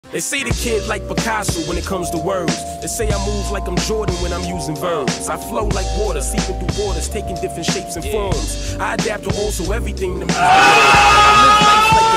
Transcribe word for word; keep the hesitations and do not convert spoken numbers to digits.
They say the kid like Picasso when it comes to words. They say I move like I'm Jordan when I'm using verbs. I flow like water, seeping through borders, taking different shapes and forms. I adapt to also everything to me. I live life like